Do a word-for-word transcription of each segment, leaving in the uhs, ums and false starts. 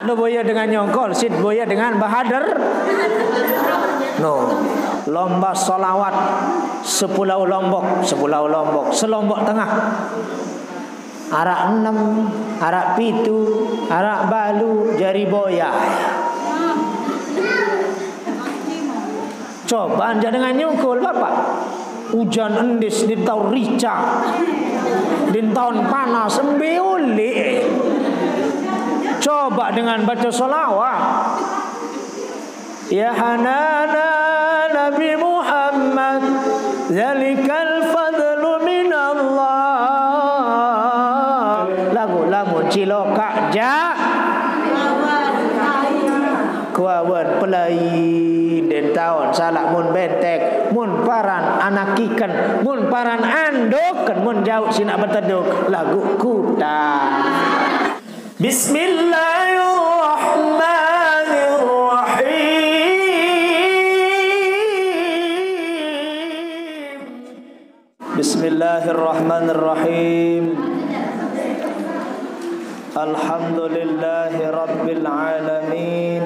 Anu boya dengan nyongkol, sid boya dengan bahader. No, lomba solawat sepulau Lombok, sepulau Lombok, selombok tengah. Arak enam, arak pitu, arak balu, jari boya. Coba anja dengan nyongkol bapak. Hujan endis di tahun rica, di tahun panas sembiuli. Coba dengan baca solawat. Ya Hanana Nabi Muhammad, zalikal fadlu minallah. Lagu-lagu cilokak ja kuawan pelai den tahun salak mun bentek mun paran anak ikan mun paran andok kan mun jauh sinak beteduk lagu kuta. Bismillahirrahmanirrahim. Bismillahirrahmanirrahim. Alhamdulillahi rabbil alamin.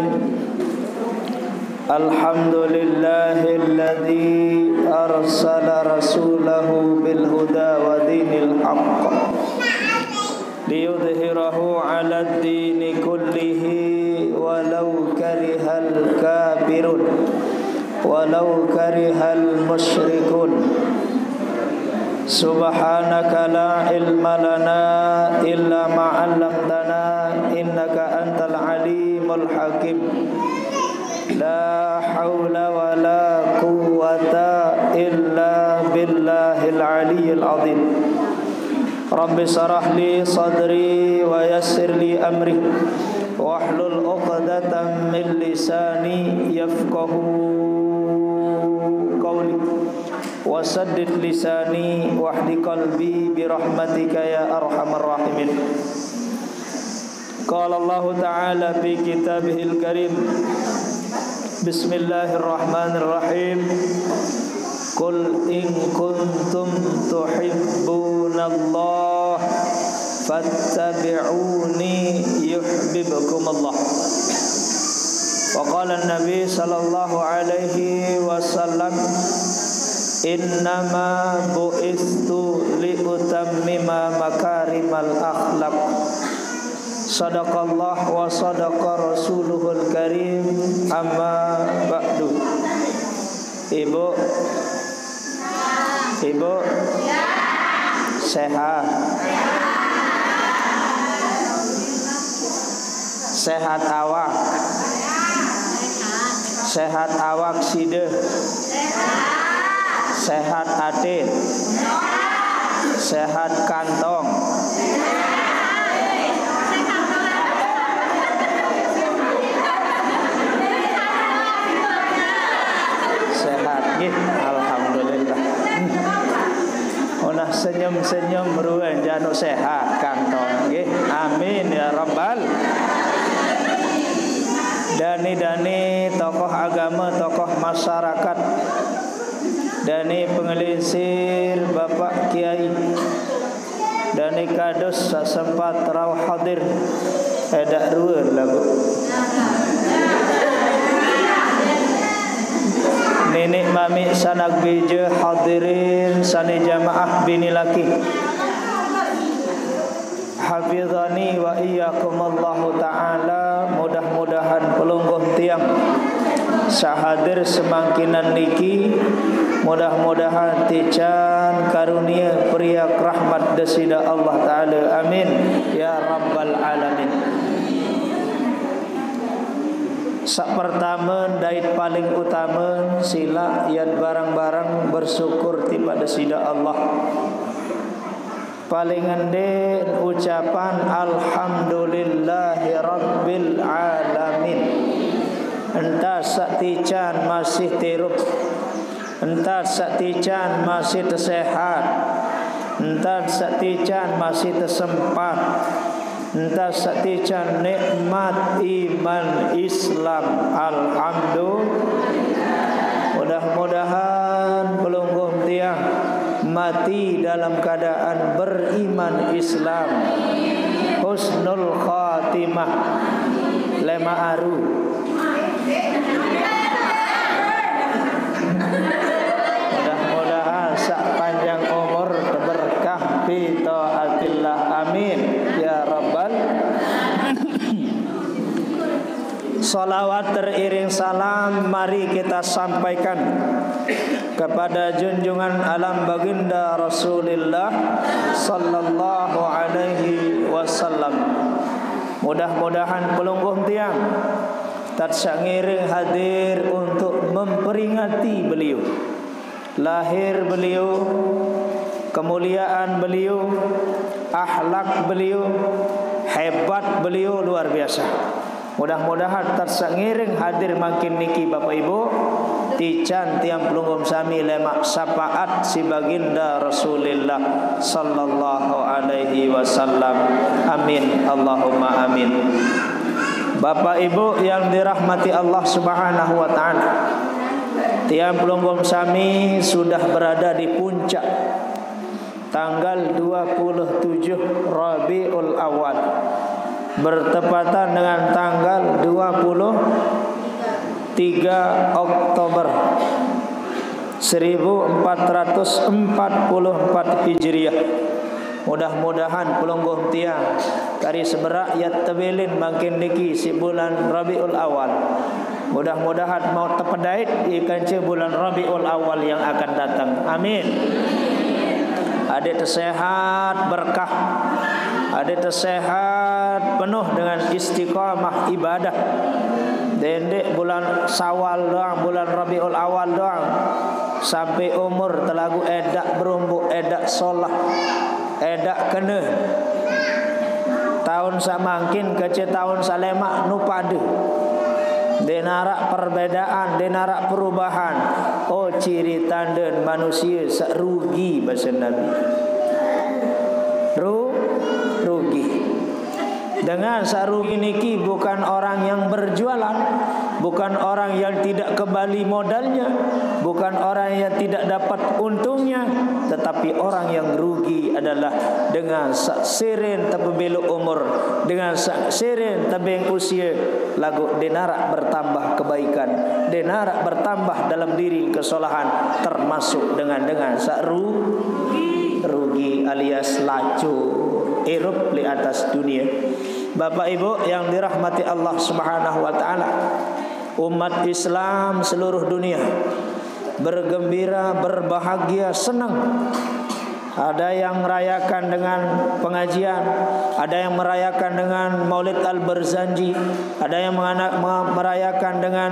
Alhamdulillahilladzi arsala rasulahu bil huda wa dinil haqq liyudhhirahu 'alad dini kullihi walau karihal kafirun walau karihal musyrikun. Subhanaka la ilma lana illa ma 'allamtana innaka antal alimul hakim. La haula wa la quwwata illa billahil aliyyil azim. Rabbi sarah li sadri wa yassir li amri wahlul 'uqdatam min lisani yafqahu qawli wasaddid lisani wahdi qalbi birahmatika ya arhamar rahimin. Qala Allah ta'ala fi kitabihil karim. Bismillahirrahmanirrahim. Qul in kuntum tuhibbunallah fattabi'uni yuhibbukumullah. Wa qala an-nabi sallallahu alaihi wasallam, innama bu'istu liutammima makarimal akhlaq. Sadaqallah wa sadaqa rasuluhul karim. Amma ba'du. Ibu Ibu sehat Sehat awak Sehat awak side Sehat hati Sehat kantong Sehat nggih, alhamdulillah. Onah senyum-senyum ruwen januk sehat kantong nggih. Amin ya rabbal. Dani-dani tokoh agama, tokoh masyarakat, dani pengelisir Bapak Kiai, dani kados sasempat rawuh hadir edak ruweun lagu. Nenek mami sanak beje hadirin sani jamaah bini laki. Hafizani wa iyyakumullahu ta'ala. Mudah-mudahan pelungguh tiang sahadir semangkinan niki, mudah-mudahan tican karunia periak rahmat desida Allah ta'ala. Amin ya rabbal alamin. Sak pertama dait paling utama sila yat barang-barang bersyukur tipada sida Allah. Paling ende ucapan alhamdulillahi rabbil alamin. Entah sak tican masih tirup, entah sak tican masih tersehat, entah sak tican masih tersempat, entah satican nikmat iman Islam. Alhamdulillah. Mudah-mudahan pelungguh tiang mati dalam keadaan beriman Islam, husnul khatimah. lema aru. Mudah-mudahan sak panjang umur berkah fi taatillah. Amin ya rabbal. Salawat teriring salam mari kita sampaikan kepada junjungan alam baginda Rasulullah sallallahu alaihi wasallam. Mudah-mudahan pelungguh tiang tak sangiring hadir untuk memperingati beliau, lahir beliau, kemuliaan beliau, akhlak beliau, hebat beliau luar biasa. Mudah-mudahan tersangiring hadir makin niki Bapak Ibu tican tiang pelunggum sami lemak syafaat si baginda Rasulullah sallallahu alaihi wasallam. Amin Allahumma amin. Bapak Ibu yang dirahmati Allah Subhanahu wa taala, tiang pelunggum sami sudah berada di puncak tanggal dua puluh tujuh Rabiul Awal, bertepatan dengan tanggal dua puluh tiga Oktober seribu empat ratus empat puluh empat Hijriah. Mudah-mudahan pelungguh tiang kari seberak ya tebelin makin niki si bulan Rabiul Awal. Mudah-mudahan mau tepedait ikan ce bulan Rabiul Awal yang akan datang. Amin. Adik tersehat berkah, adik tersehat penuh dengan istiqamah ibadah. Dendek bulan Syawal doang, bulan Rabiul Awal doang, sampai umur telagu edak berumbu, edak solah, edak kena. Tahun samangkin kece tahun salemak nu padu. Denarak perbedaan, denarak perubahan. Oh ciri tanda manusia rugi bahasa Nabi. Ru, rugi. Dengan sarugi niki bukan orang yang berjualan, bukan orang yang tidak kembali modalnya, bukan orang yang tidak dapat untungnya, tetapi orang yang rugi adalah dengan sirin tebeluk umur, dengan sirin tebeng usia, lagu denarak bertambah kebaikan, denarak bertambah dalam diri kesolahan, termasuk dengan dengan saru rugi alias lacu irup di atas dunia. Bapak Ibu yang dirahmati Allah Subhanahu wa taala, umat Islam seluruh dunia bergembira, berbahagia, senang. Ada yang merayakan dengan pengajian, ada yang merayakan dengan Maulid Al-Barzanji, ada yang merayakan dengan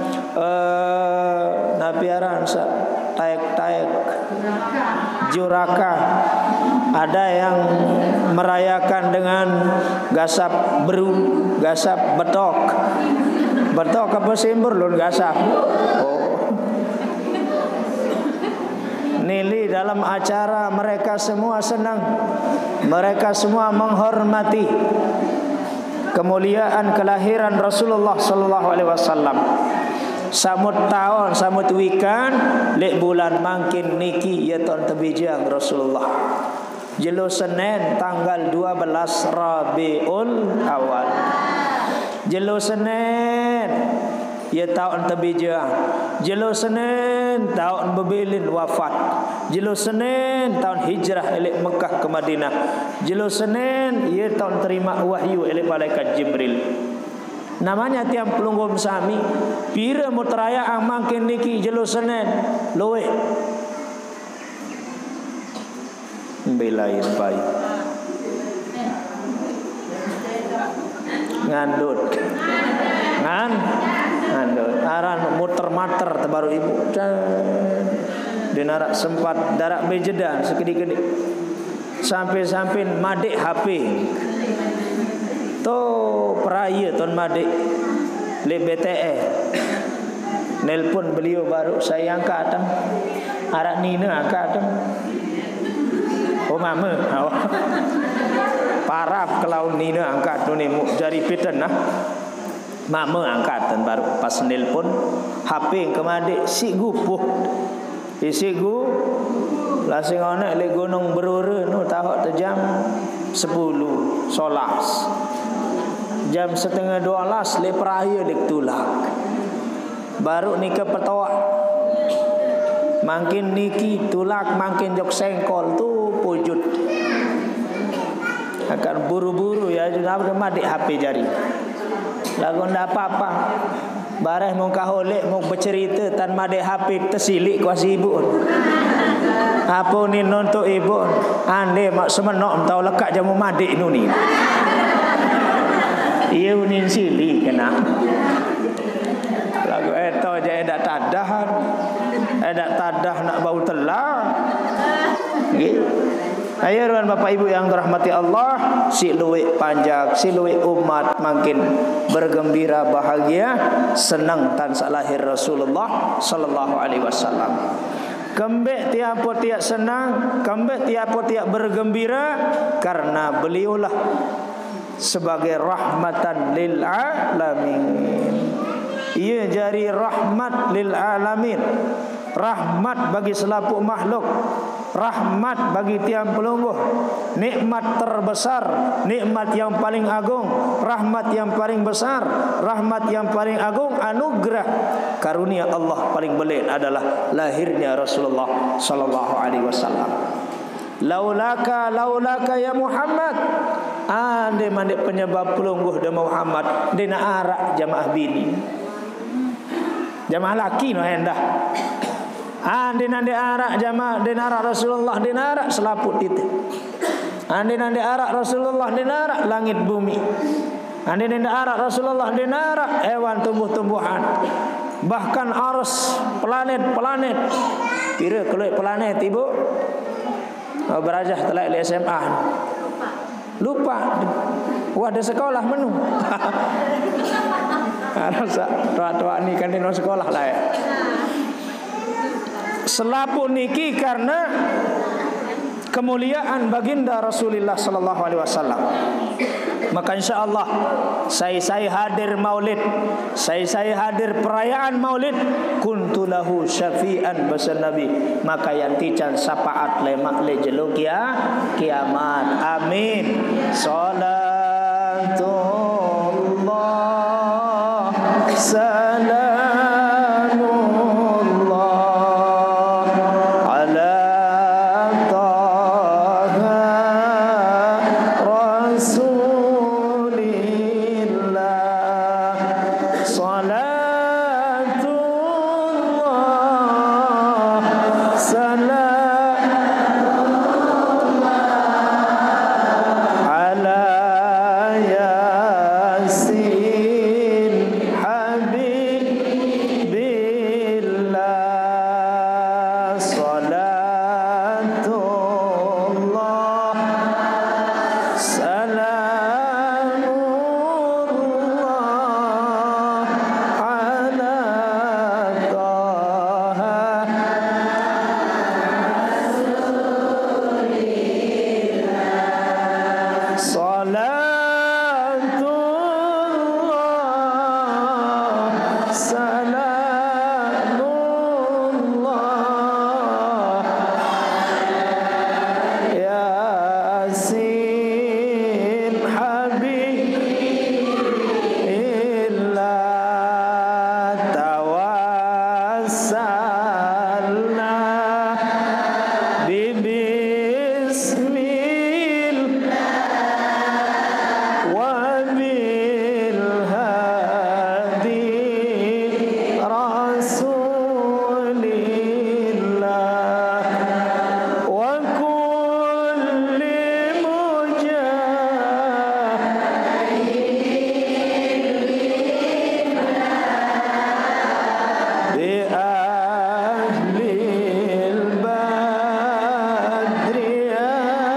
uh, napiaran taek-taek juraka, ada yang merayakan dengan gasap beru, gasap betok. Betok apa simbur lun gasap. Oh. Nili dalam acara mereka semua senang, mereka semua menghormati kemuliaan kelahiran Rasulullah sallallahu alaihi wasallam. Samut tahun, samut wikan, lek bulan makin niki ya tahun tebijang Rasulullah. Jelo Senin tanggal dua belas Rabiul Awal. Jelo Senin ya tahun tebijang. Jelo Senin tahun bebilin wafat. Jelo Senin tahun hijrah elek Mekah ke Madinah. Jelo Senin ia tahun terima wahyu elek malaikat Jibril. Namanya tiang pelunggum sami pira mutraya ang makin niki jelo Senin loe belain pai ngandut ngan ngandut aran muter-mater tebaru ibu dinarak sempat darak bejedan sekedik-kedik sampai-sampai madik H P to peraya ton madik le B T E nelpon beliau baru saya angkat tam arak nina angkat tam oh mama oh. Parap kalau nina angkat tu ni jari piten nah mama angkat tan baru pas nelpon H P ke madik si gupuh isi gu lasing anak le gunung berura nu tahok te jam sepuluh solas Jam setengah dua belas leperaya dek tulak. Baru ni ke petawak. Makin niki tulak makin jok sengkol tu pujut. Akan buru-buru ya junab madik H P jari. Lagu ndak apa-apa. Bareh mau kaholek mau bercerita tan madik H P tersilik kuasa ibu. Apa ni nonton ibu? Ande mak semenok tau lekak jamu madik nu ni. Ia unin sili kena. Lagu eto je edak tadah. Edak tadah nak bau telah. Nggih. Ayo ruan Bapak Ibu yang dirahmati Allah, si luwek panjang, si luwek umat makin bergembira, bahagia, senang tan salahir Rasulullah sallallahu alaihi wasallam. Kembek tiap tiap senang, kembek tiap tiap bergembira karena beliaulah sebagai rahmatan lil alamin. Ia jadi rahmat lil alamin, rahmat bagi selaput makhluk, rahmat bagi tiang pelungguh, nikmat terbesar, nikmat yang paling agung, rahmat yang paling besar, rahmat yang paling agung, anugerah karunia Allah paling belit adalah lahirnya Rasulullah sallallahu alaihi wasallam. Laulaka laulaka ya Muhammad, ande mandek penyebab pelungguh de Muhammad dina arak jamaah bini, jamaah laki no hendah. Ande nande arak jamaah dina arak Rasulullah dina arak selaput itu. Ande nande arak Rasulullah dina arak langit bumi. Ande nande arak Rasulullah dina arak hewan tumbuh-tumbuhan. Bahkan arus planet-planet. Kira keluar planet ibu. Oh, berajah telah di S M A. Lupa. Wah, ada sekolah menu. Rasa tua-tua ni kan di sekolah lah ya. Selaput niki karena kemuliaan baginda Rasulullah sallallahu alaihi wasallam. Maka insyaallah saya saya hadir maulid, saya saya hadir perayaan maulid, kuntu lahu syafi'an basa Nabi, maka yang tican syafaat lemak le jeluk ya kiamat. Amin. Salatullah salamullah ala taha rasulillah. Salatullah salamullah ala yasin habibillah. Salatullah salamullah ala taha salatullah salamullah yasin habibillah. Tawassalna bibismillah wa bil hadi rasulillah wa kulli mujahidin bi ahlil badri ya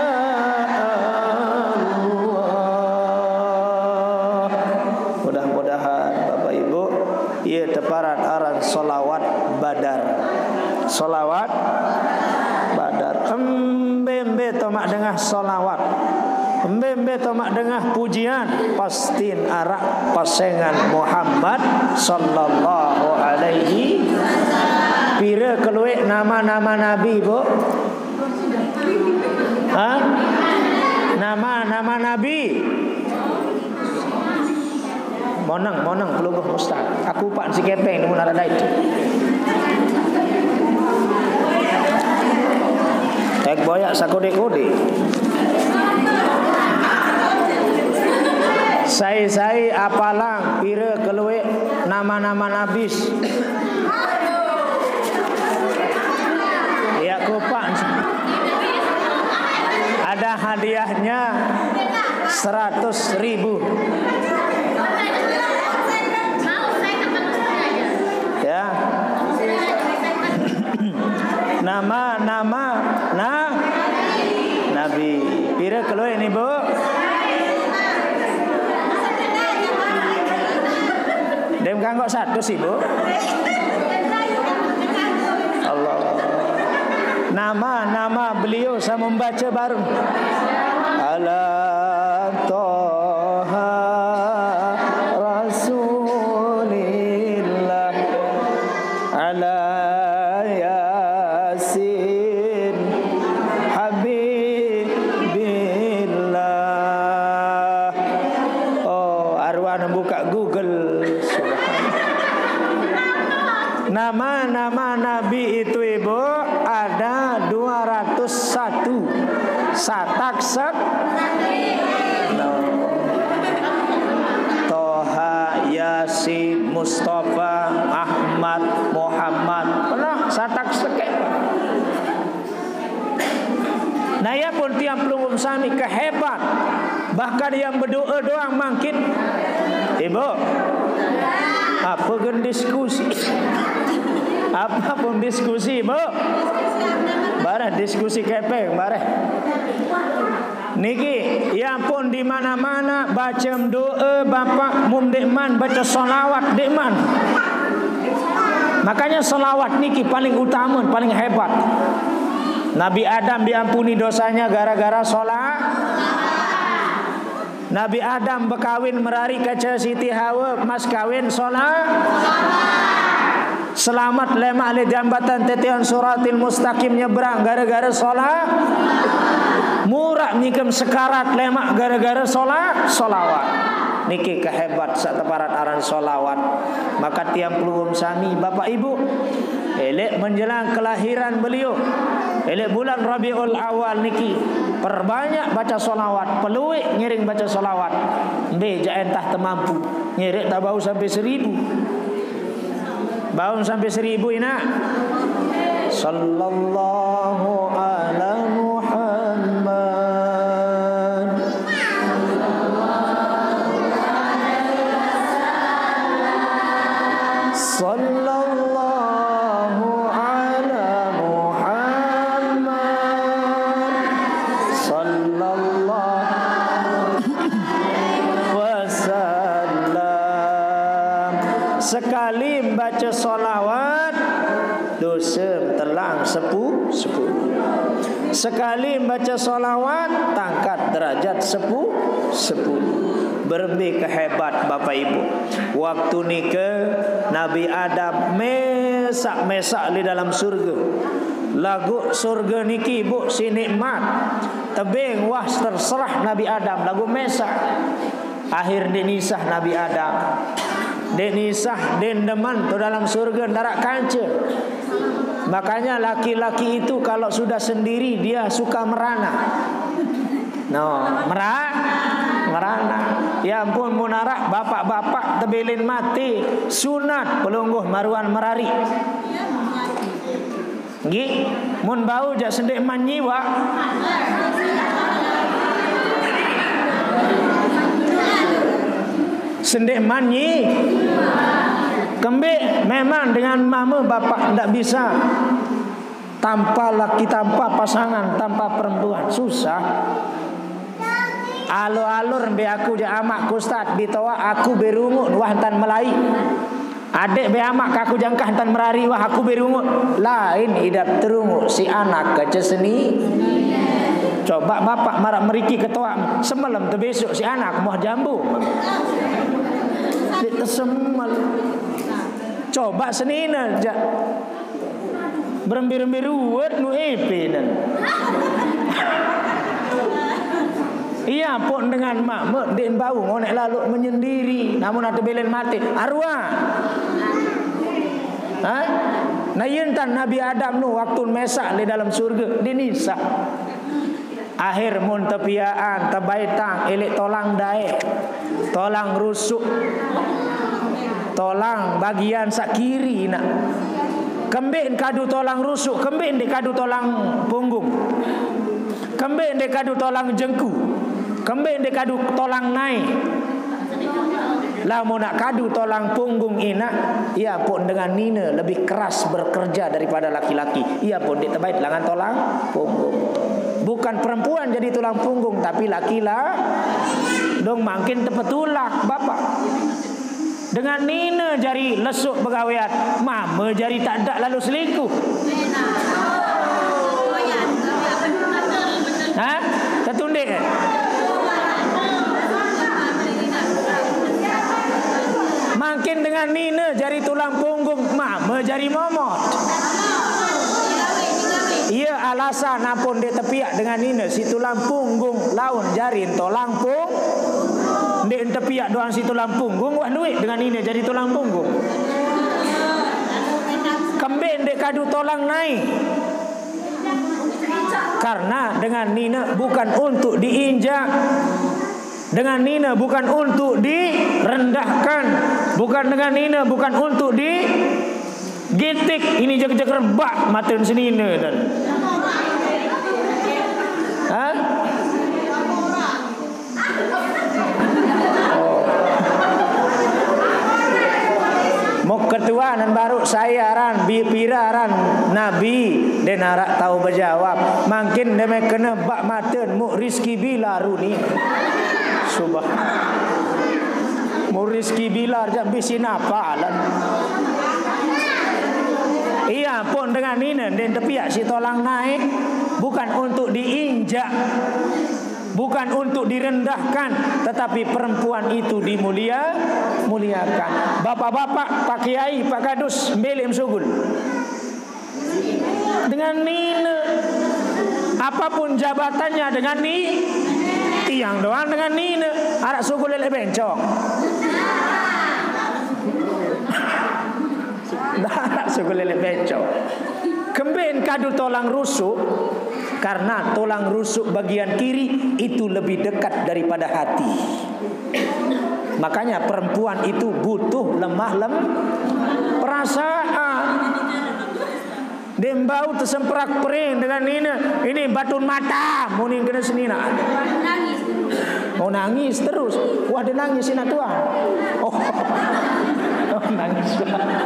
Allah. Mudah-mudahan Bapak Ibu ia teparan aran solawat badar, solawat badar. Embe-embe tomak dengah solawat, embe-embe tomak dengah pujian, pastin arak pasengan Muhammad sallallahu alaihi. Pira keluar nama-nama Nabi bu? Ha? Nama-nama Nabi. monang monang peluguh ustaz. Aku pak si kepeng mun ada itu. Tek boyak sakode-kode. Sai-sai apalang pira keluwe nama-nama nabis. Ya kupak. Ada hadiahnya seratus ribu. Ya. Nama-nama nah Nabi. Pira keluwe ini Bu? Dem kanggo satu sih Bu. Allah. Nama-nama beliau saya membaca bareng. Ala Toha Rasulillah ala Yasin Habibillah. Oh, arwah buka Google. Nama-nama Nabi itu Ibu ada dua ratus satu. Satak sak no. Toha, Yasin, Mustafa, Ahmad, Muhammad. Pernah satak sekek. Nah ya pun tiap pelungum sami kehebat. Bahkan yang berdoa doang mungkin Ibu apa gen diskusi. Apa pun diskusi Bu. Bareh diskusi kepeng bareh. Niki ya pun di mana-mana baca doa bapak mum dekman baca solawat dekman. Makanya solawat niki paling utama, paling hebat. Nabi Adam diampuni dosanya gara-gara sholat. Nabi Adam berkawin merari kaca Siti Hawa mas kawin sholat. Selamat lemah li jambatan tetian suratil mustaqim nyebrang gara-gara sholat. Murah nikem sekarat lemak gara-gara sholat. Sholawat niki kehebat sateparat aran sholawat. Maka tiang peluang sami bapak ibu elek menjelang kelahiran beliau, elek bulan Rabiul Awal niki perbanyak baca sholawat. Peluik ngiring baca sholawat. Mbe ja entah temampu ngirik tak bau sampai seribu. Bau sampai seribu ina. Sallallahu ala Muhammad. Sallallahu ala Muhammad. Sallallahu wasallam. Sekali baca solawat dosa telang sepu sepuluh. Sekali baca solawat tangkat derajat sepu sepuluh. Berbe kehebat bapak ibu. Waktu nikah Nabi Adam mesak-mesak di dalam surga. Lagu surga niki bu si nikmat. Tebing wah terserah Nabi Adam lagu mesak. Akhir dinisah Nabi Adam. Denisah dendeman tu dalam surga darak kanca. Makanya laki-laki itu kalau sudah sendiri dia suka merana. No, merah, merana. Ya ampun munarak bapak-bapak tebilin mati sunat pelungguh maruan merari. Nggih, mun bau jak sendek manyiwa. Sendek manyi kembik memang dengan mama bapak tidak bisa tanpa laki tanpa pasangan tanpa perempuan susah. Alur-alur be aku je amak ustaz bitawa aku berungut wah tan melai. Adik be amak aku jangkah tan merari wah aku berungut. Lain idap terungut si anak kece seni. Coba bapak marah meriki ketua semalam tu besok si anak mau jambu. Dia tersemal. Coba senina ja. Berembir-emberuat nu epe dan. Ia pun dengan mak den bau ngonek lalu menyendiri namun ada belen mati arwah. Ha? Nayentan Nabi Adam nu waktu mesak di dalam surga dinisa. Akhir mun tepiaan tebaitang elek tolang dae. Tolang rusuk. Tolang bagian sak kiri nak. Kembin kadu tolang rusuk, kembin de kadu tolang punggung. Kembin de kadu tolang jengku. Kembin de kadu tolang naik. Lah mau nak kadu tolang punggung ina, ia pun dengan nina lebih keras bekerja daripada laki-laki. Ia pun ditebait dengan tolang punggung. Bukan perempuan jadi tulang punggung, tapi laki-laki dong makin tepetulak bapak. Dengan nina jari lesuk begawean, mama jari tak ada lalu selingkuh. Ha? Tertunduk eh? Makin dengan nina jari tulang punggung, mama jari momot. Ia alasan apun dia tepiak dengan nina si tulang punggung laun jari tolang pung. Dia tepiak doang si tulang punggung wah duit dengan nina jadi tulang punggung. Kembin dia kadu tolang naik. Karena dengan nina bukan untuk diinjak. Dengan nina bukan untuk direndahkan. Bukan dengan nina bukan untuk digitik. Ini jek-jek rebak maten senina dan. Ha? Mok ketua nan baru saya ran bi piraran nabi den arak tahu berjawab makin deme kena bak maten mu rizki bilar ni subah mu rizki bilar jam bisin apa lan iya pun dengan ini den tepiak si tolang naik bukan untuk diinjak. Bukan untuk direndahkan, tetapi perempuan itu dimulia, muliakan. Bapak-bapak, Pak Kiai, Pak Kadus, belim sugul. Dengan nina, apapun jabatannya dengan ni, tiang doang dengan nina, arak sugul lele bencong. Arak sugul lele bencong. Kembin kadu tolang rusuk. Karena tulang rusuk bagian kiri itu lebih dekat daripada hati. Makanya perempuan itu butuh lemah lem perasaan. Dembau tersemprak pering dengan ini, ini batun mata, muning kena senina. Nangis. Oh nangis terus. Wah dia nangis sina tuan. Oh, oh nangis.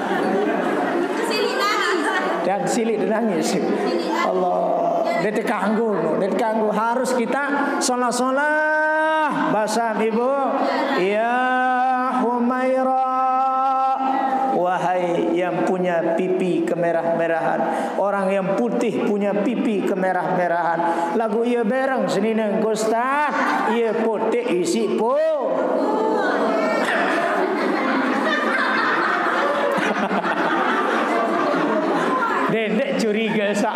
Dan silik dia nangis. Allah. Dia terganggu, dia terganggu. Harus kita solah-solah bahasa ibu. Ya Humaira, wahai yang punya pipi kemerah-merahan, orang yang putih punya pipi kemerah-merahan. Lagu ia bereng senineng Ustaz, ia putih isi po. Dendek curiga sah.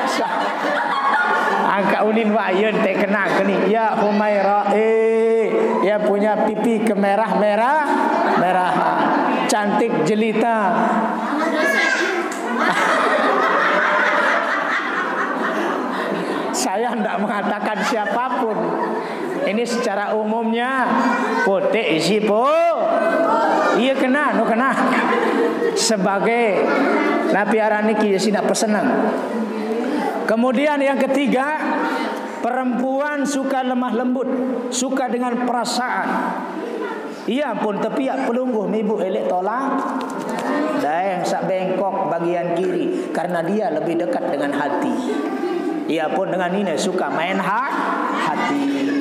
Angkat ulin wayun tak kena keni. Ya Humaira, eh, ya punya pipi kemerah-merah, merah, cantik jelita. Saya tidak mengatakan siapapun. Ini secara umumnya putih isi po. Iya kena, no kena. Sebagai Nabi Araniki sih nak pesenang. Kemudian yang ketiga, perempuan suka lemah lembut, suka dengan perasaan. Ia pun tepiak pelungguh ibu elek tolak. Daeng sak bengkok bagian kiri karena dia lebih dekat dengan hati. Ia pun dengan ini suka main hak hati.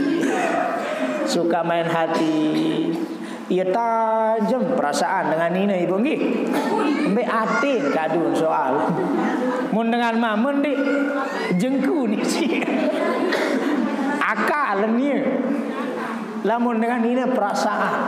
Suka main hati. Ia tajam perasaan dengan ini ibu nggih. Mbek atin kadun soal. Mun dengan mamen dik jengku ni si. Akal ni. Lamun dengan ini perasaan.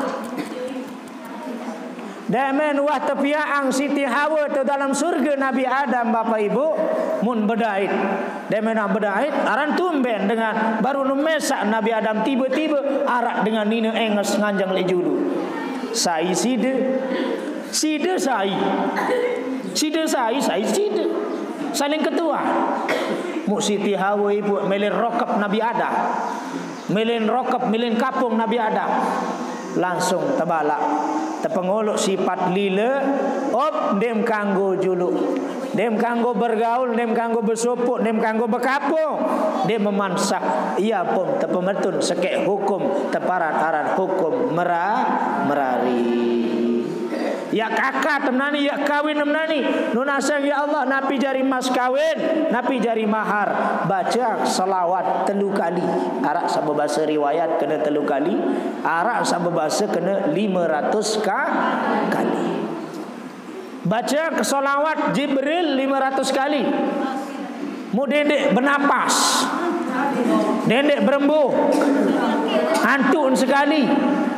Damen wah tepiaang Siti Hawa tu dalam surga Nabi Adam Bapak Ibu mun bedait. Dia nak berdait aran tumben dengan baru numesak Nabi Adam tiba-tiba arak dengan nina enges nganjang le julu. Sai sida. Sida sai. Sida sai, sai sida. Saling ketua. Muk Siti Hawa ibu melin rokap Nabi Adam. Melin rokap, melin kapung Nabi Adam. Langsung tebalak. Tepengolok sifat lila. Op, dem kanggo juluk. Dem kanggo bergaul, dem kanggo bersopuk, dem kanggo berkapung. Dem memansak. Ia pun tepemetun sekek hukum. Teparat-arat hukum merah, merari. Ya kakak temnani, ya kawin temnani. Nunasang ya Allah, napi jari mas kawin, napi jari mahar. Baca selawat telu kali. Arak sama bahasa riwayat kena telu kali. Arak sama bahasa kena lima ratus kali. Baca kesolawat Jibril lima ratus kali. Mu dedek bernapas, dedek berembuh, antun sekali.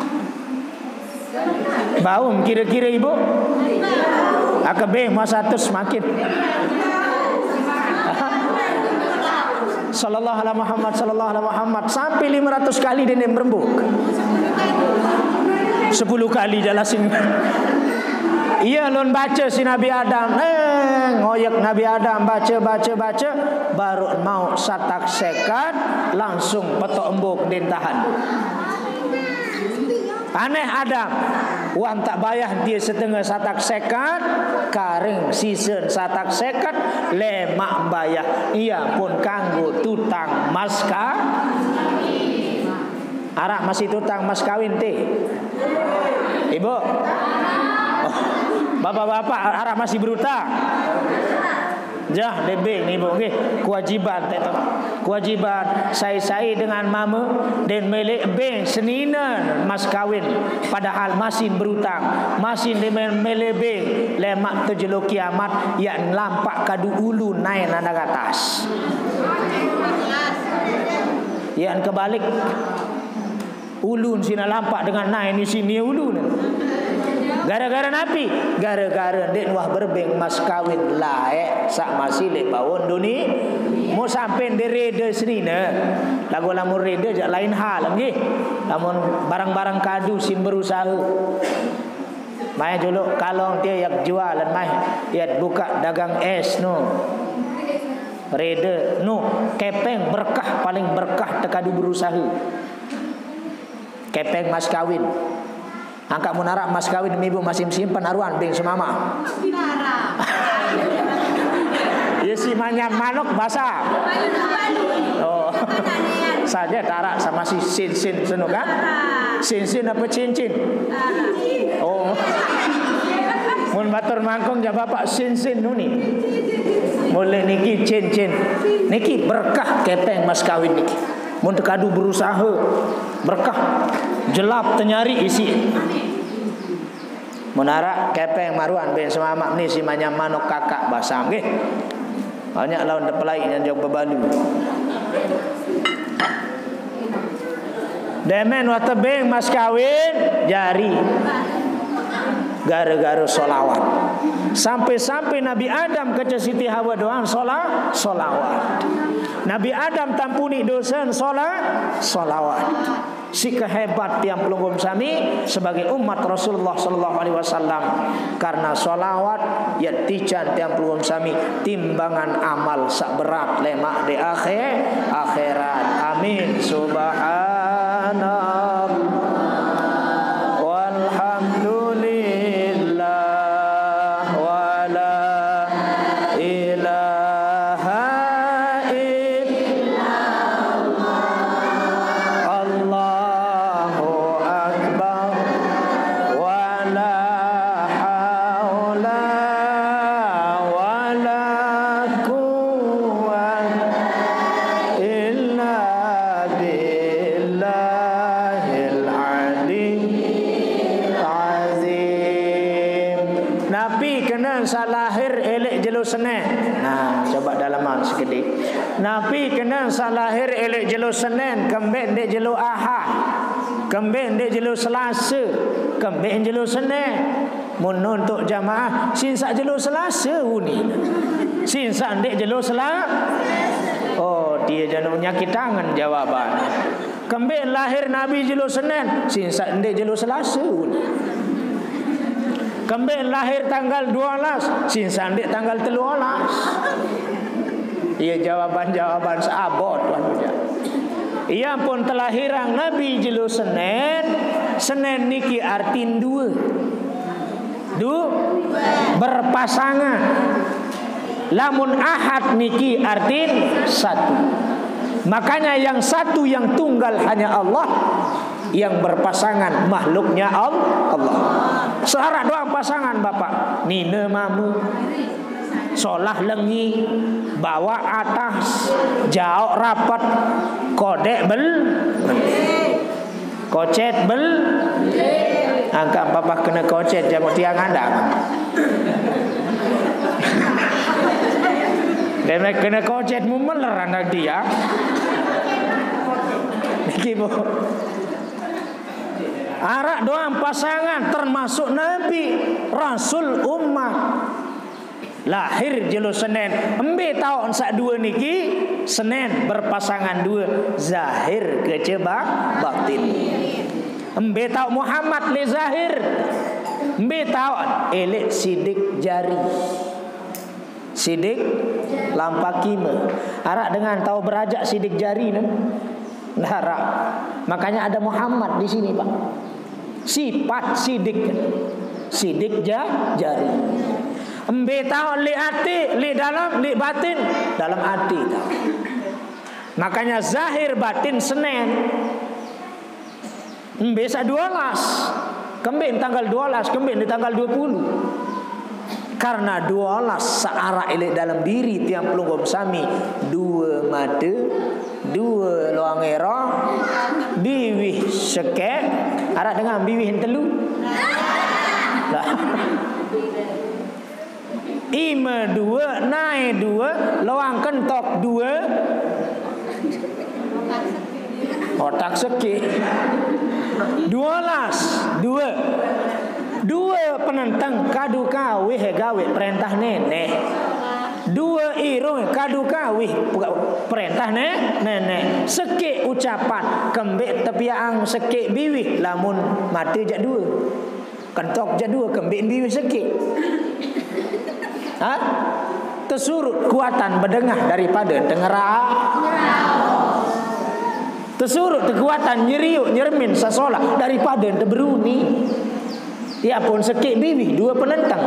Baum kira-kira ibu akabeh mas satu semakin. Sallallahu alaihi Muhammad, sallallahu alaihi Muhammad sampai lima ratus kali dia berembuk. sepuluh kali jelasin. Iya lon baca si Nabi Adam, eh ngoyak Nabi Adam baca baca baca baru mau satak sekat langsung petok embuk den tahan. Aneh Adam, wan tak bayar dia setengah satak sekat, karing sisen satak sekat, lemak bayar. Ia pun kanggo tutang mas kawin. Arak masih tutang mas kawin teh. Ibu, oh, bapak-bapak arak masih berutang. Jah debeng ni bu, okay. Kewajiban teto. Kewajiban saya-saya dengan mama dan melek beng seninan mas kawin padahal masih berutang. Masih dengan melek beng lemak terjeluk kiamat yang lampak kadu ulu naik nanda atas. Yang kebalik ulun sini lampak dengan naik ni sini ulun. Gara-gara napi, gara-gara dek wah berbeng mas kawin lae sak masih le bawon duni mau sampai de reda senina lagu lamun reda jak lain hal nggih lamun barang-barang kadu sin berusaha mai dulu kalau dia yak jualan mai dia buka dagang es no reda no kepeng berkah paling berkah tekadu berusaha kepeng mas kawin. Angkat munarak mas kawin ibu masih simpan aruan bing semama. Ya si manyam manuk basah. Oh. Saja tarak sama si sin-sin seno kan? Sin-sin apa cincin? Oh. Mun batur mangkong ja bapak sin-sin nuni. Mulai niki cincin. Niki berkah kepeng mas kawin niki. Mun tekadu berusaha berkah jelap tenyari isi menara kepeng maruan ben semamak ni si manyam manuk kakak basam nggih banyak lawan depelai yang jog bebalu demen watebeng mas kawin jari gara-gara solawat sampai-sampai Nabi Adam ke Siti Hawa doang solat solawat. Nabi Adam tampuni dosa solat solawat. Si kehebat yang pelunggum sami sebagai umat Rasulullah sallallahu alaihi wasallam karena solawat ya tijan yang pelunggum sami timbangan amal sak berat lemak di akhir akhirat. Amin. Subhanallah walhamdulillah wala ilaha Senin. Nah, coba dalaman sekedik. Nabi kena salahir elek jelo Senin, kembek dek jelo Ahad, kembek dek jelo Selasa, kembek jelo Senin. Mun untuk jamaah sin sak jelo Selasa uni. Sin sak dek jelo Selasa. dia jangan nyakit tangan jawaban. Kembali lahir Nabi jelo Senin, sinsa ndek jelo Selasa. Kembali lahir tanggal dua belas, sinsa ndek tanggal tiga belas. Ia jawaban-jawaban seabot waduh. Ia pun telah hirang Nabi jelo Senin. Senin niki artin dua. Du berpasangan. Lamun Ahad niki artin satu. Makanya yang satu yang tunggal hanya Allah, yang berpasangan makhluknya Allah. Seharap doang pasangan bapak. Nina mamu, solah lengi, bawa atas, jauh rapat, kodek bel, kocet bel, angka papa kena kocet jamu tiang anda. Dan kena kocet mu meler anak dia. Gitu. Arak doang pasangan termasuk Nabi, Rasul umat. Lahir jelo Senin. Embe tahun sak dua niki Senin berpasangan dua, zahir kecebak batin. Embe tahu Muhammad le zahir. Embe tahu elek sidik jari. Sidik lampakime. Arak dengan tahu berajak sidik jari nih. Arak. Makanya ada Muhammad di sini, Pak. Sifat sidik. Sidik ja, jari. Embe tahu li hati, li dalam, li batin, dalam hati tahu. Makanya zahir batin Senin. Embe sa dua belas. Kembali tanggal dua belas, kembali di tanggal dua puluh. Karena dua belas searah elek dalam diri tiang pelunggom sami, dua mata, dua luang era, biwih sekek, arak dengan biwih telu. Lah. Ima dua, naik dua, luang kentok dua, otak sekek. Dua belas, dua. Dua penentang kadu kawih gawe perintah nenek. Dua irung kadu kawih perintah nenek. Nenek. Sekik ucapan kembik tepiang sekik biwih lamun mati jak dua. Kentok jak dua kembik biwih sekik. Ha? Tersurut kuatan berdengah daripada dengerak. Tersurut kekuatan nyeriuk nyermin sasolah daripada teberuni. Dia pun sekik bibi dua penentang.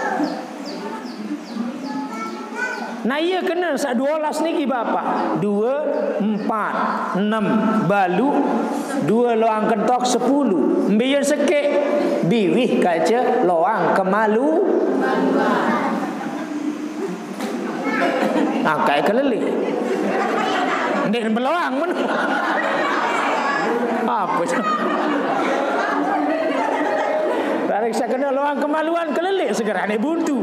Nah ia kena sak dua belas niki bapak. Dua, empat, enam balu, dua loang kentok sepuluh. Biar sekik bibi kaca loang kemalu. Angkai kelelih. Ndek beloang men. Apa tu? Tarik saya kena loang kemaluan kelelik segera naik buntu.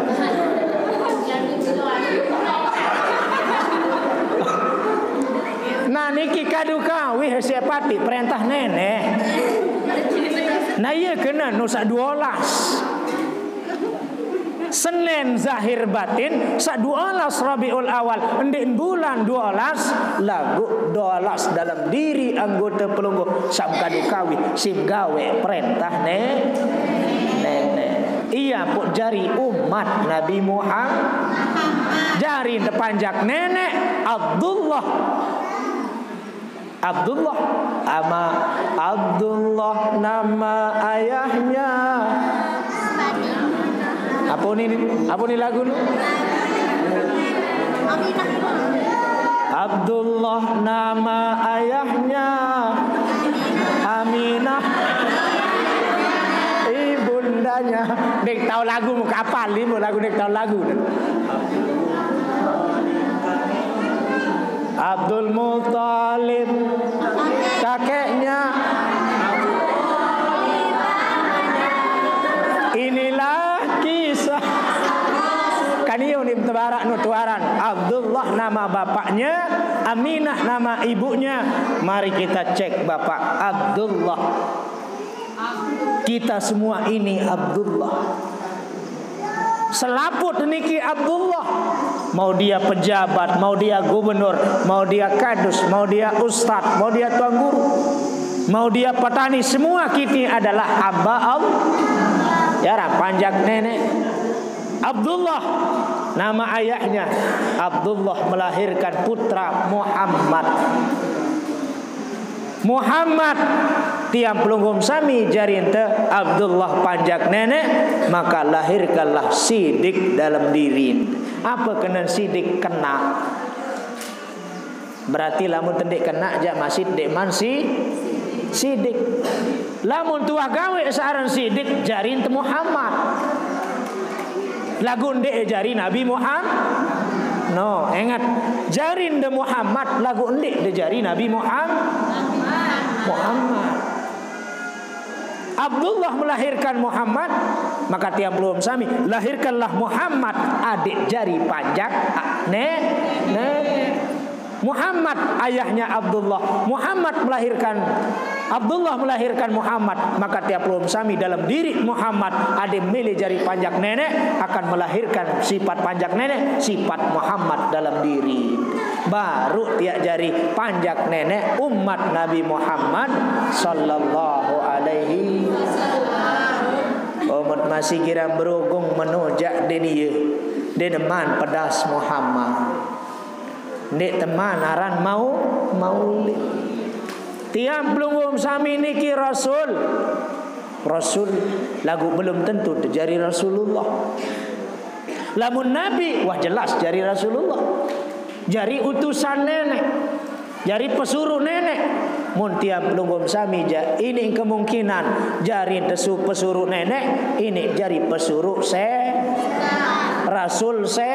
Nah niki kadu kawih siapati perintah nenek. Nah iya kena nusa dua belas. Senin zahir batin sa dua belas Rabiul Awal endek bulan dua belas lagu dua belas dalam diri anggota pelungguh sam kadu kawi sim gawe perintah ne nenek. Iya pun jari umat Nabi Muhammad jari tepanjak nenek Abdullah Abdullah ama Abdullah nama ayahnya. Apa ni apa ni lagu ni? Abdullah nama ayahnya, Aminah ibundanya. Dek tahu lagu muka apa? Lima lagu dek tahu lagu. Abdul Muttalib kakeknya. Inilah kisah kaniu ni tabarak nutuaran. Abdullah nama bapaknya, Aminah nama ibunya. Mari kita cek bapak Abdullah. Kita semua ini Abdullah. Selaput niki Abdullah. Mau dia pejabat, mau dia gubernur, mau dia kadus, mau dia ustad, mau dia tuan guru, mau dia petani, semua kita adalah hamba Allah. Ya, panjang nenek Abdullah, nama ayahnya Abdullah melahirkan putra Muhammad. Muhammad tiang pelunggum sami jarin te Abdullah panjak nenek, maka lahirkanlah sidik dalam diri. Apa kena sidik kena? Berarti lamun tendek kena aja masih dek man si sidik. Lamun tuah gawe searan sidik jarin te Muhammad. Lagu ndek jari Nabi Muhammad. No, ingat jarin de Muhammad, lagu ndek de jari Nabi Muhammad. Muhammad. Abdullah melahirkan Muhammad, maka tiap belum sami lahirkanlah Muhammad, adik jari panjang nek nek Muhammad ayahnya Abdullah. Muhammad melahirkan Abdullah melahirkan Muhammad, maka tiap belum sami dalam diri Muhammad adik mele jari panjang nenek akan melahirkan sifat panjang nenek, sifat Muhammad dalam diri. Baru tiap jari panjang nenek umat Nabi Muhammad sallallahu alaihi wasallam. Umat masih kira berugung menujak deniye deneman pedas Muhammad. Dek teman aran mau maulid. Tiap pelunggum sami niki Rasul. Rasul lagu belum tentu jari Rasulullah. Lamun Nabi wah jelas jari Rasulullah. Jari utusan nenek, jari pesuruh nenek. Mun tiap pelunggum sami ja, ini kemungkinan jari tesu pesuruh nenek, ini jari pesuruh se Rasul se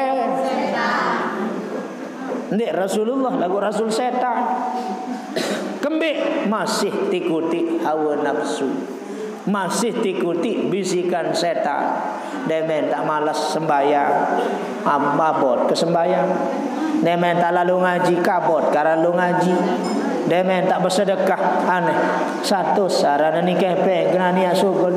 Nek Rasulullah lagu Rasul setan. Kembik masih tikuti hawa nafsu, masih tikuti bisikan setan. Demen tak malas sembahyang, mabot ke sembahyang. Demen tak lalu ngaji, kabot karena lalu ngaji. Demen tak bersedekah, aneh. Satu sarana ni kepe kena niat sugul.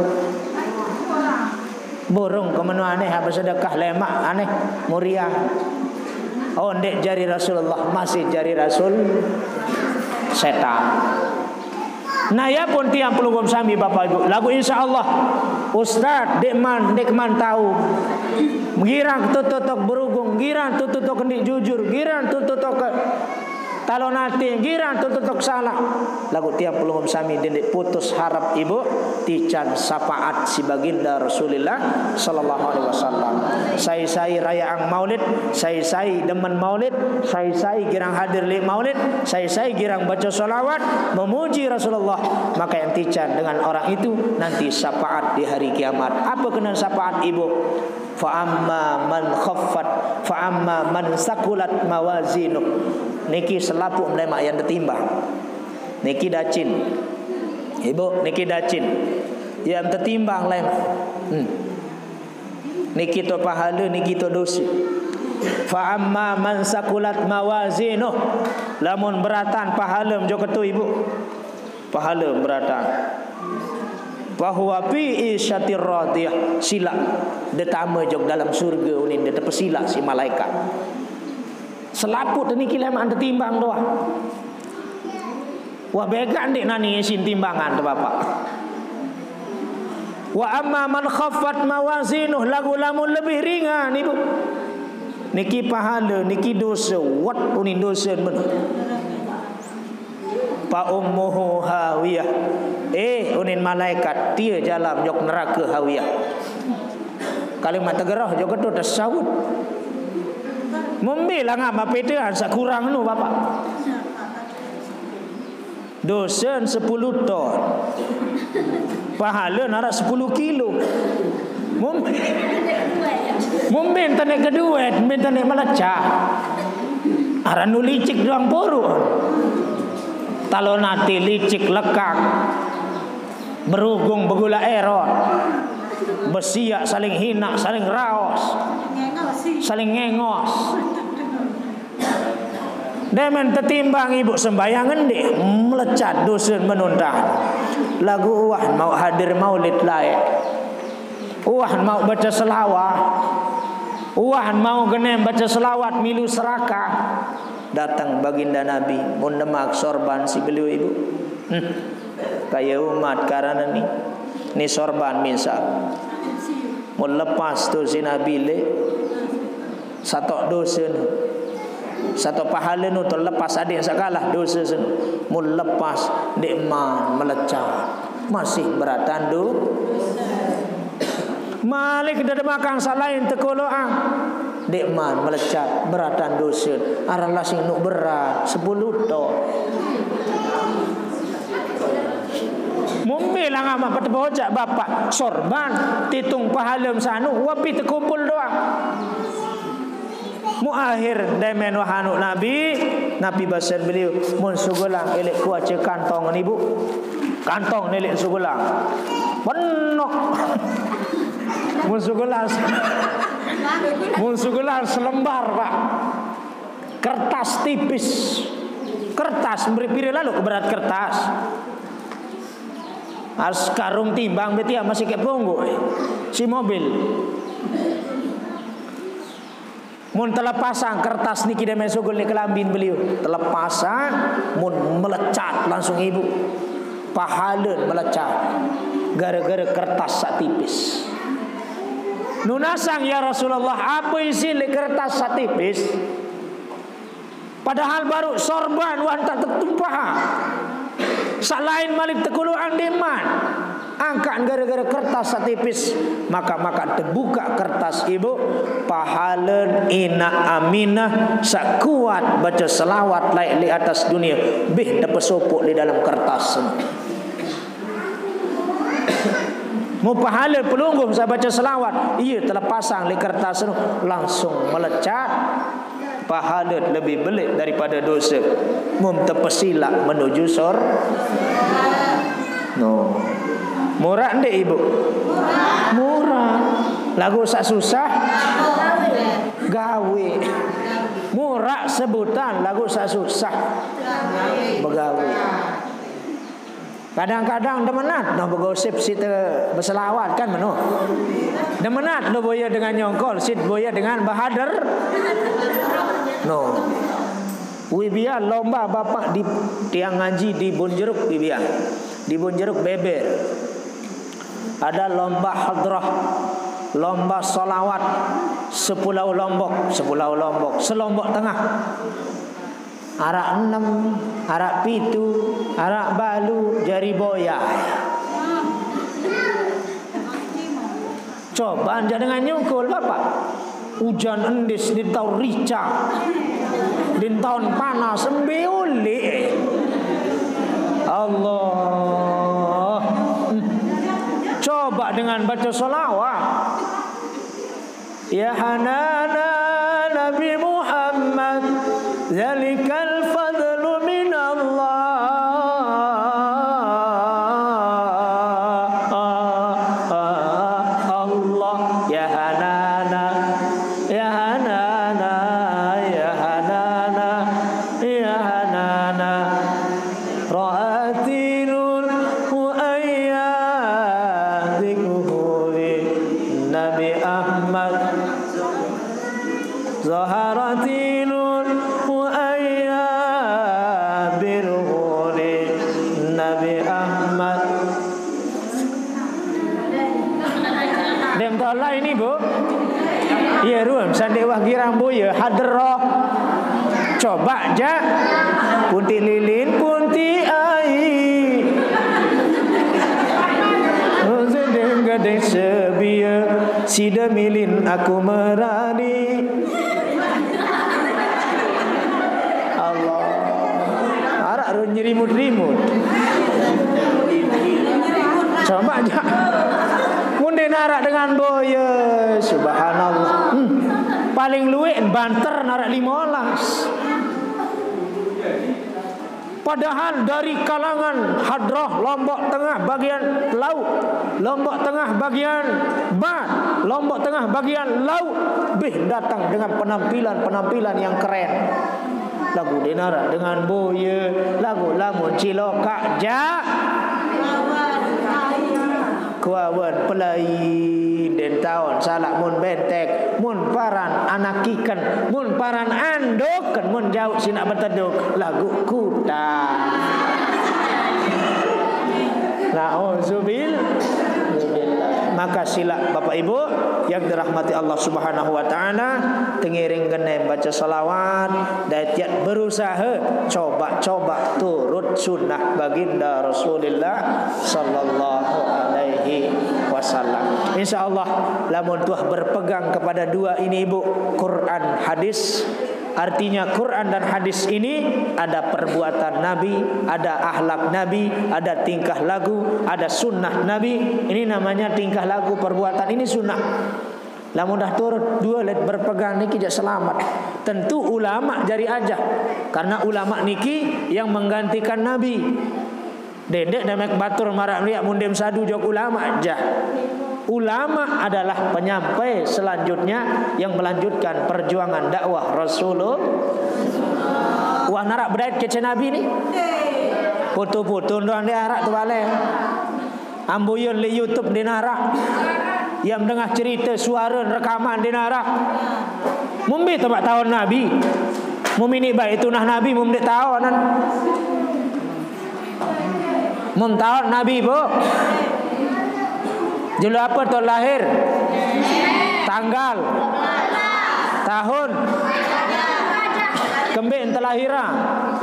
Burung kemenu aneh bersedekah lemak aneh muriah. Oh ndek jari Rasulullah, masih jari Rasul setan. Nah ya pun tiang pelunggum sami bapak ibu lagu insya Allah Ustaz dek man dek man tahu girang tututok berugung, girang tututok kendik jujur, girang tututok talon hati, girang tututok salah. Lagu tiang pelunggum sami dendek putus harap ibu tican sapaat si baginda Rasulullah sallallahu alaihi wasallam. Sai-sai rayaang maulid, sai-sai demen maulid, sai-sai girang hadir li maulid, sai-sai girang baca salawat memuji Rasulullah. Maka yang tican dengan orang itu nanti syafaat di hari kiamat. Apa kena syafaat ibu? Fa amma man khaffat fa amma man sakulat mawazinu. Niki selapu melemak yang tertimbang. Niki dacin. Ibu niki dacin. Yang tertimbang lemak. Hmm. Niki to pahala, niki to dosa. Fa amma man sakulat mawazinu. Lamun beratan pahala jo ketu ibu. Pahala beratan. Bahwa fi isyatir radiyah sila detama jog dalam surga unin de tepesila si malaikat. Selaput niki lemak tertimbang doa. Wah began dik nani sin timbangan tu bapak. Wa amma man khaffat mawazinuh lagu lamun lebih ringan ibu. Niki pahala niki dosa wat unin dosa men. Pa ummuhu hawiyah. Eh unin malaikat dia jalan jok neraka hawiyah. Kalimat tegerah jok tu tersawut. Membilang apa petean sakurang nu bapak. Dosen sepuluh ton. Pahala narak sepuluh kilo. Mumben. Mumben tanek kedua, mumben tanek melecah. Aran nu licik doang poru. Talon hati licik lekak. Berugung begula erot. Bersiak saling hina, saling raos. Saling ngengos. Demen tertimbang ibu sembayangan deh melecat dosen menunda. Lagu wah mau hadir maulid layak. Uahan mau baca selawat, uahan mau genem baca selawat milu serakah. Datang baginda Nabi mendemak sorban si beliau ibu. Hmm. Kayak umat karena ni ni sorban misal mau lepas tu si Nabi le satu dosa nu satu pahala nu terlepas adik sakalah dosa nu mau lepas dekman melecat masih berat tanduk malik dah makan salain tekoloang dekman melecat beratan dosa aralah sing nu berat sepuluh ton mumbilang ama pada bocak bapak sorban titung pahalem sanu wapi terkumpul doang muakhir demen wahanu Nabi Nabi basir beliau mun sugulang elek kuace kantong ibu kantong nelik sugulang penuh mun sugulang mun sugulang selembar pak kertas tipis kertas beri lalu keberat kertas as karung timbang berarti ya masih kayak punggu eh. Si mobil mun telepasang kertas niki deme sugul ni kelambin beliau telepasang mun melecat langsung ibu pahalun melecat gara-gara kertas sak tipis nunasang ya Rasulullah apa isi le kertas sak tipis padahal baru sorban wan tak tertumpah selain malik tekuluan deman angkat gara-gara kertas satipis maka maka terbuka kertas ibu pahalen ina aminah sakuat baca selawat laik di atas dunia bih dapat sopok di dalam kertas mau pahala pelunggum saya baca selawat iya telah pasang di kertas langsung melecat pahala lebih belik daripada dosa mum terpesilak menuju sor no murah ndek ibu murah lagu sak susah gawe murah sebutan lagu sak susah begawe kadang-kadang demenat no bergosip sit berselawat kan meno demenat lo boya dengan nyongkol sit boya dengan bahader no wibian lomba bapak di tiang ngaji di Bonjeruk wibian di Bonjeruk beber ada lomba hadrah lomba solawat sepulau Lombok sepulau Lombok selombok tengah arak enam arak pitu arak balu jari boya coba anda dengan nyungkul bapak hujan endis di tahun rica di tahun panas sembiuli Allah coba dengan baca solawat ya hanana Nabi Muhammad zalikal fadlu min Allah Allah ya hanana ya hanana ya hanana ya hanana ra'atinul muayyadikuhuri Nabi Ahmad zaharatinul muayyabirhuri Nabi Ahmad dem tolak ini bu iya ruam sandek wah girang boya hadroh coba aja punti lilin punti ai sedeng gadeng sebia sida milin aku merani Allah arak ru nyerimut-rimut coba aja munden arak dengan boya subhanallah hmm. paling luwek banter narak limolas padahal dari kalangan hadrah Lombok Tengah bagian laut Lombok Tengah bagian Bat Lombok Tengah bagian laut bih datang dengan penampilan-penampilan yang keren lagu denara dengan boya lagu lamun cilokak ja kuawan pelai den taon salak mun bentek mun paran anakikan mun paran andokan mun jauh sina berteduk lagu kuda. Nauzubillah. Maka sila Bapak Ibu yang dirahmati Allah Subhanahu wa taala, tengiring genem baca salawat dan tiap berusaha coba-coba turut sunnah baginda Rasulullah sallallahu alaihi wasallam. Insyaallah lamun tuah berpegang kepada dua ini Ibu, Quran hadis. Artinya Quran dan hadis ini ada perbuatan Nabi, ada akhlak Nabi, ada tingkah lagu, ada sunnah Nabi. Ini namanya tingkah lagu, perbuatan ini sunnah. Lamun dah turut dua let berpegang niki jak selamat. Tentu ulama jari aja, karena ulama niki yang menggantikan Nabi. Dedek demek batur marak riak mundem sadu jok ulama aja. Ulama adalah penyampai selanjutnya yang melanjutkan perjuangan dakwah Rasulullah. Wah narak berdait kece Nabi ni. Foto-foto doang dia arak tu balik. Ambuyun di YouTube di narak. Yang mendengar cerita suara rekaman di narak. Mumbi tempat tahun Nabi. Mumini baik itu nah Nabi mumbi tahunan. Mum tahun Nabi bu. Julu apa tahun lahir? Tanggal, tahun, kembali telahiran.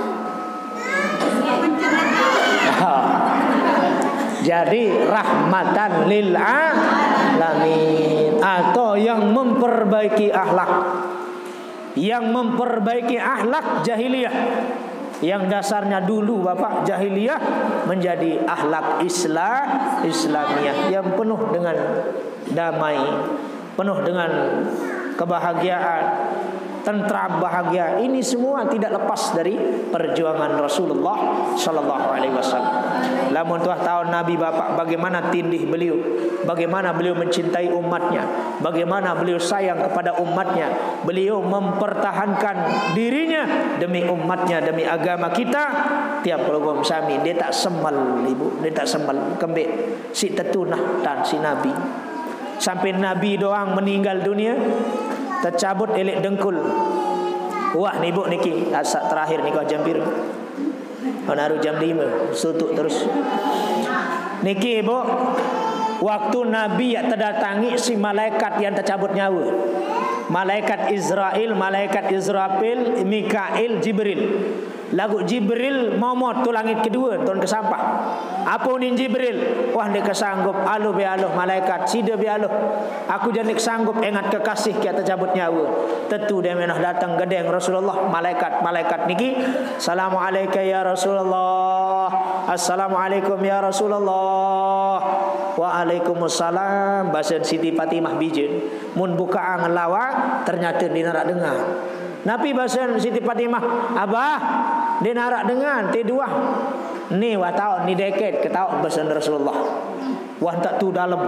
Jadi rahmatan lil alamin, atau yang memperbaiki akhlak, yang memperbaiki akhlak jahiliyah. Yang dasarnya dulu Bapak jahiliyah menjadi akhlak Islam Islamiyah yang penuh dengan damai, penuh dengan kebahagiaan, tentram bahagia. Ini semua tidak lepas dari perjuangan Rasulullah sallallahu alaihi wasallam. Lamun tuah tahun Nabi Bapak bagaimana tindih beliau, bagaimana beliau mencintai umatnya, bagaimana beliau sayang kepada umatnya. Beliau mempertahankan dirinya demi umatnya, demi agama kita. Tiap program sami dia tak semal ibu, dia tak semal kembek si tetunah dan si Nabi. Sampai Nabi doang meninggal dunia, tercabut elek dengkul. Wah ni ibu niki asal terakhir ni kau jam biru. Menaruh jam lima sutuk terus. Niki ibu, waktu Nabi yang terdatangi si malaikat yang tercabut nyawa. Malaikat Israel, malaikat Israfil, Mikail, Jibril. Lagu Jibril momot tu langit kedua turun ke sampah. Apa ni Jibril? Wah dia kesanggup aluh be aluh malaikat sida be aluh. Aku jadi kesanggup ingat kekasih kita cabut nyawa. Tentu dia menah datang gedeng Rasulullah. Malaikat malaikat niki, Assalamualaikum ya Rasulullah. Assalamualaikum ya Rasulullah. Waalaikumsalam. Bahasa Siti Fatimah bijen. Mun buka angan lawak ternyata dia nak dengar. Nabi bahasa Siti Fatimah, abah dia narak dengan ti dua. Ni wa tahu ni deket ke tahu bahasa Rasulullah. Wah tak tu dalam.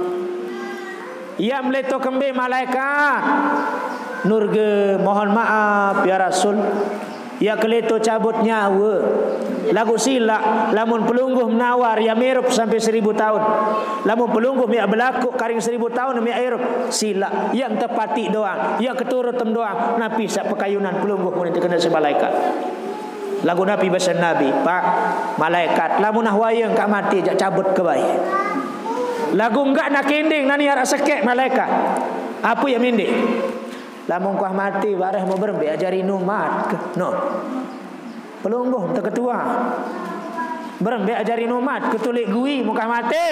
Ya meleto kembe malaikat. Nurge mohon maaf ya Rasul. Ya keleto cabut nyawa. Lagu sila lamun pelungguh menawar ya mirup sampai seribu tahun. Lamun pelungguh ya berlaku karing seribu tahun ya mirup sila yang tepati doang, yang keturutem doang. Nabi sak pekayunan pelungguh pun itu kena si malaikat. Lagu Nabi bahasa Nabi, Pak malaikat lamun nah wayang kak mati jak cabut ke bayi. Lagu enggak nak kending nani arak sekek malaikat. Apa yang minding? Lamun kuah mati bareh mau berembe ajari numat ke no. Pelungguh terketua. Berembe ajari numat ketulik gui muka mati.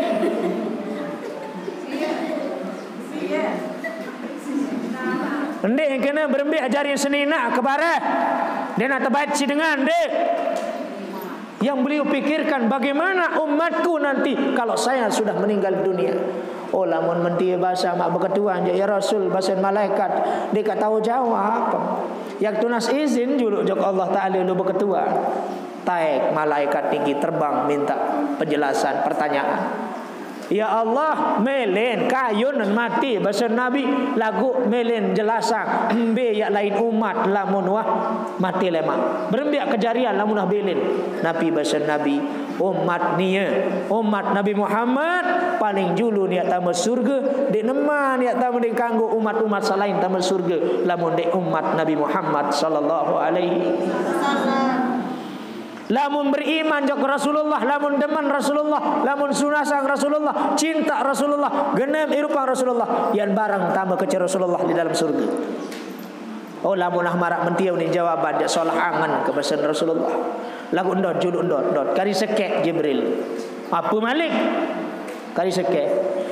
Ndek yang kena berembe ajari senina ke bareh. Dia nak terbaci dengan dek. Yang beliau pikirkan bagaimana umatku nanti kalau saya sudah meninggal dunia. Oh lamun menti bahasa mak berketuan ya Rasul bahasa malaikat dia tak tahu jawab. Yang tunas izin juluk jok Allah Taala lu berketuan. Taik malaikat tinggi terbang minta penjelasan pertanyaan. Ya Allah melen kayun mati bahasa Nabi lagu melen jelasan embe ya lain umat lamun wah mati lemak berembiak kejarian lamun ah belin Nabi bahasa Nabi umat niya, umat Nabi Muhammad paling julu niat tamu surga, dek neman niat tamu dek kanggo umat-umat selain tamu surga, lamun dek umat Nabi Muhammad sallallahu alaihi wasallam. Lamun beriman jok Rasulullah, lamun demen Rasulullah, lamun sunah sang Rasulullah, cinta Rasulullah, genem irupang Rasulullah, yang barang tambah kece Rasulullah di dalam surga. Oh lamun ah marak mentiau ni jawaban dia solah angan ke pesan Rasulullah. Lagu ndot julu ndot ndot kari sekek Jibril. Apa Malik? Kari sekek.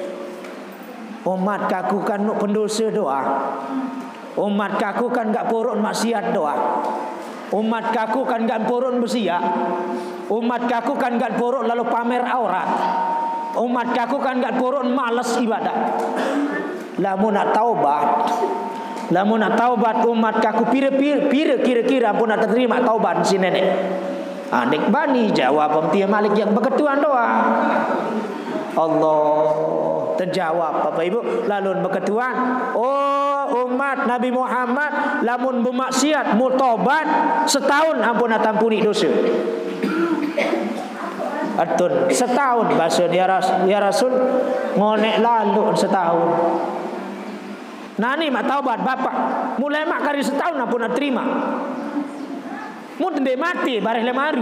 Umat kaku kan nuk pendosa doa. Umat kaku kan gak purun maksiat doa. Umat kaku kan gak purun bersiak. Umat kaku kan gak purun lalu pamer aurat. Umat kaku kan gak purun malas ibadah. Lamun nak taubat, lamun nak taubat umat kaku pira-pira pira kira-kira pun nak terima taubat si nenek. Adik bani jawab pemtia Malik yang berketuan doa. Allah terjawab Bapak Ibu. Lalu berketuan, oh umat Nabi Muhammad lamun bermaksiat mutobat setahun ampun atampuni dosa. Atun setahun bahasa ya Rasul, ya Rasul ngonek lalu setahun. Nani mak taubat bapak, mulai mak kari setahun ampun nak terima. Mun de mati bareh lemari.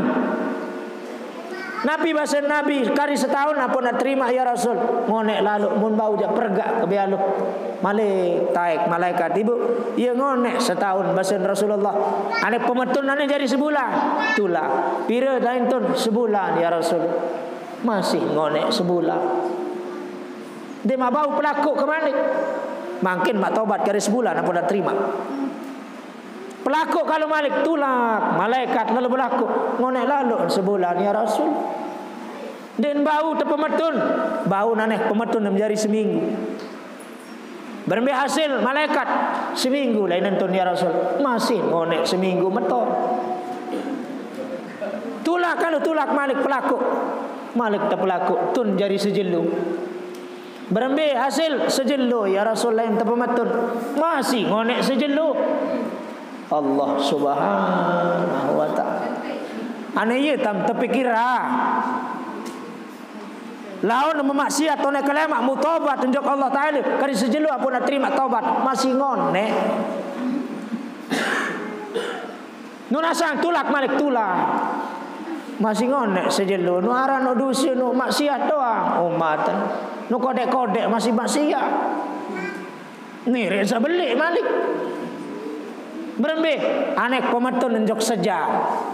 Nabi bahasa Nabi kari setahun ampun nak terima ya Rasul. Ngonek lalu mun bau jak pergak ke bialu. Malik taik malaikat ibu. Ia ngonek setahun bahasa Rasulullah. Ane pemetun ane jadi sebulan. Tulah. Pira lain tun sebulan ya Rasul. Masih ngonek sebulan. Dia mah bau pelaku ke Malik. Makin mak taubat kari sebulan ampun nak terima. Pelaku kalau Malik tulak, malaikat lalu berlaku ngonek lalu sebulan ya Rasul. Dan bau terpemetun, bau naneh pemetun menjadi seminggu. Berembih hasil malaikat seminggu lain nentun ya Rasul. Masih ngonek seminggu meton. Tulak kalau tulak Malik pelaku, Malik terpelaku tun jadi sejelu. Berembih hasil sejelu ya Rasul lain terpemetun. Masih ngonek sejelu. Allah subhanahu wa ta'ala. Ane ye tam terpikirah. Lawan memaksiat tone kelemak mutobat tunjuk Allah Ta'ala. Kali sejelu apa nak terima taubat. Masih ngonek. Nunasang tulak Malik tulak. Masih ngonek sejelu. Nu arah nu dusi nu maksiat doang. Umatan. Nu kodek-kodek masih maksiat. Ni reza belik Malik. Berembih anek pemetun njok sejam.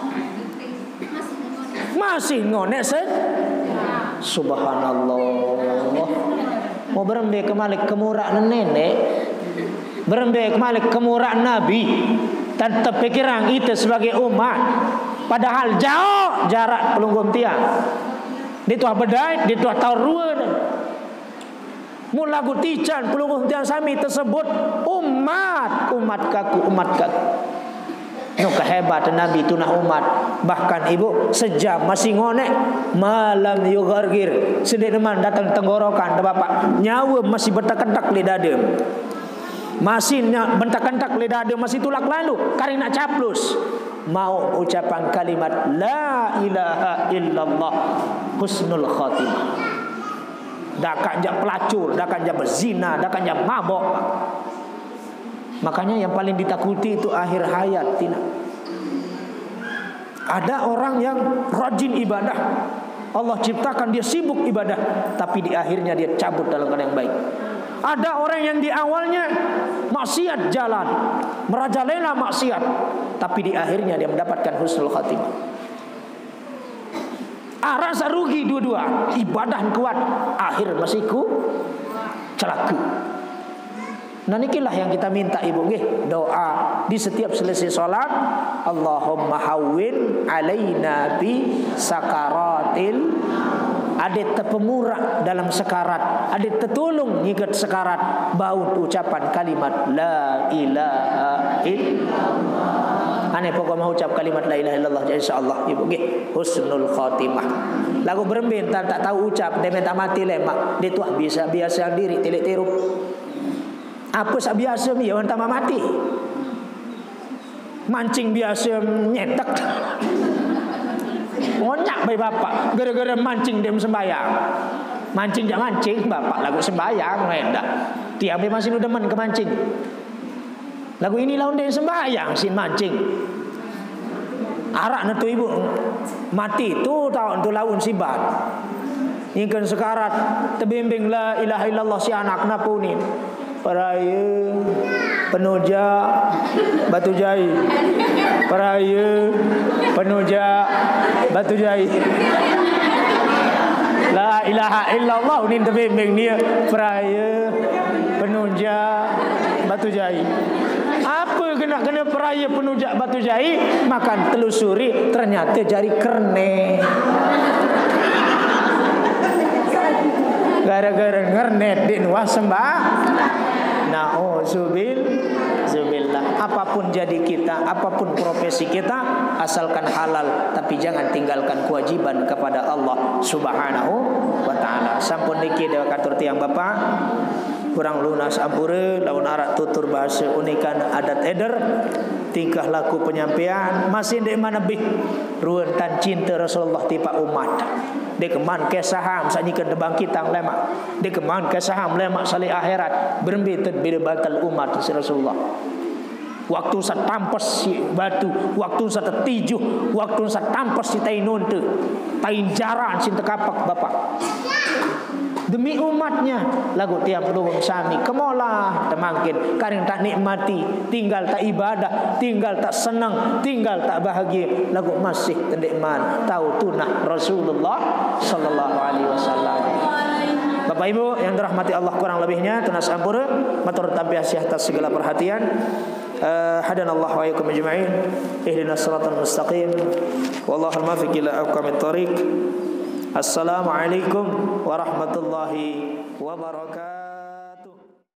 Masih ngonek se Subhanallah. Mau berembih ke Malik kemurahan nenek, berembih ke Malik kemurahan Nabi. Dan terpikirang itu sebagai umat. Padahal jauh jarak pelunggum tiang. Di tuah bedai, di tuah tauruan. Mula gutican pelunguh tiang sami tersebut umat umat kaku umat kaku. No kehebatan Nabi itu nak umat. Bahkan ibu sejam masih ngonek malam yugargir. Sedek teman datang tenggorokan ke bapak. Nyawa masih bentak-kentak lidah dem. Masih bentak-kentak lidah dem masih tulak lalu. Karena nak caplus. Mau ucapan kalimat la ilaha illallah husnul khatimah. Dakan jak pelacur, dakan jak berzina, dakan jak mabok. Makanya yang paling ditakuti itu akhir hayat. Tidak. Ada orang yang rajin ibadah. Allah ciptakan dia sibuk ibadah, tapi di akhirnya dia cabut dalam keadaan yang baik. Ada orang yang di awalnya maksiat jalan, merajalela maksiat, tapi di akhirnya dia mendapatkan husnul khatimah. Ah, rasa rugi dua-dua. Ibadah kuat, akhir masih ku celaka. Nah inilah yang kita minta ibu nggih, doa di setiap selesai salat. Allahumma hawwin alaina bi sakaratil. Ada terpemurah dalam sekarat, ada tertolong ngikat sekarat. Bau ucapan kalimat la ilaha illallah. Ane pokok mau ucap kalimat la ilaha illallah insyaallah ibu nggih husnul khatimah. Lagu berembin tak tak tahu ucap dia minta mati lemak. Dia tuah biasa biasa diri tilik tiru. Apa sak biasa mi orang tambah mati. Mancing biasa nyetak. ngonyak bayi bapak gara-gara mancing dia sembayang. Mancing jak mancing bapak lagu sembayang dah. Tiap dia masih demen ke mancing. Lagu ini lawan dia sembayang sin mancing. Arak natu ibu mati tu tahun tu laun sibat. Ingkan sekarat terbimbing la ilaha illallah si anak napu ni. Peraya penuja batu jai. Peraya penuja batu jai. La ilaha illallah ni terbimbing dia. Peraya penuja batu jai. Apa kena kena peraya penujak batu jai? Makan telusuri ternyata jari kerne. Gara-gara ngernet di nuah sembah. Na'udzubil zubillah. Apapun jadi kita, apapun profesi kita, asalkan halal, tapi jangan tinggalkan kewajiban kepada Allah Subhanahu wa taala. Sampun niki dewa katur tiang bapak. Kurang lunas ampura laun arak tutur bahasa unikan adat eder tingkah laku penyampaian masih dek mana bih ruan tan cinta Rasulullah tipa umat dek keman kesaham sanyikan debang kitang lemak dek keman kesaham lemak salih akhirat berembitet bila batal umat si Rasulullah. Waktu sa tampas si batu, waktu sa tertijuh, waktu sa tampas si tain nunte, tain jaran si tekapak bapak. Demi umatnya lagu tiap luwung sami kemolah temangkin karing tak nikmati tinggal tak ibadah tinggal tak senang tinggal tak bahagia lagu masih tendekman tahu tunah Rasulullah sallallahu alaihi wasallam. Bapak Ibu yang dirahmati Allah, kurang lebihnya tunas ampura matur tampiasih atas segala perhatian. Uh, hadanallahu wa iyyakum ajma'in ihdinas siratal mustaqim wallahul muwaffiq ila aqwamit thoriq. Assalamualaikum warahmatullahi wabarakatuh.